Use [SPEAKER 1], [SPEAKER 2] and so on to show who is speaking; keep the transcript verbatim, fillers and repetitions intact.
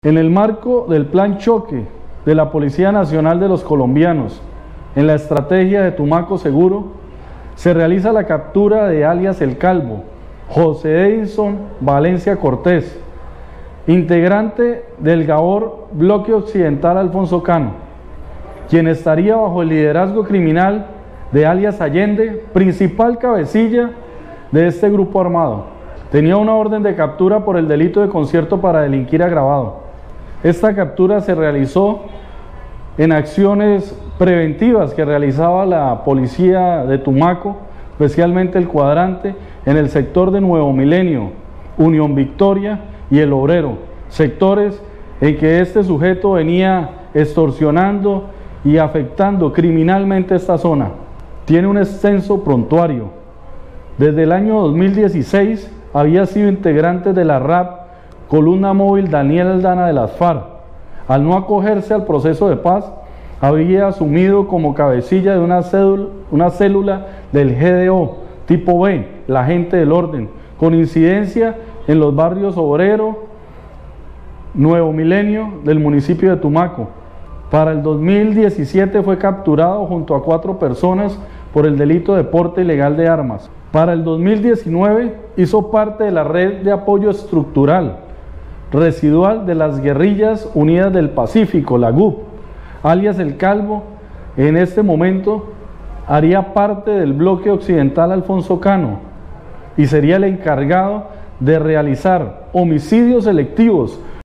[SPEAKER 1] En el marco del Plan Choque de la Policía Nacional de los Colombianos, en la estrategia de Tumaco Seguro, se realiza la captura de alias El Calvo, José Edison Valencia Cortés, integrante del Gabor Bloque Occidental Alfonso Cano, quien estaría bajo el liderazgo criminal de alias Allende, principal cabecilla de este grupo armado. Tenía una orden de captura por el delito de concierto para delinquir agravado. Esta captura se realizó en acciones preventivas que realizaba la policía de Tumaco, especialmente el cuadrante, en el sector de Nuevo Milenio, Unión Victoria y El Obrero, sectores en que este sujeto venía extorsionando y afectando criminalmente esta zona. Tiene un extenso prontuario. Desde el año dos mil dieciséis había sido integrante de la R A P, columna móvil Daniel Aldana de las FARC. Al no acogerse al proceso de paz, había asumido como cabecilla de una, cédula, una célula del G D O, tipo B, la gente del orden, con incidencia en los barrios Obrero, Nuevo Milenio del municipio de Tumaco. Para el dos mil diecisiete fue capturado junto a cuatro personas por el delito de porte ilegal de armas. Para el dos mil diecinueve hizo parte de la red de apoyo estructural residual de las Guerrillas Unidas del Pacífico, la G U P, alias El Calvo. En este momento haría parte del bloque occidental Alfonso Cano y sería el encargado de realizar homicidios selectivos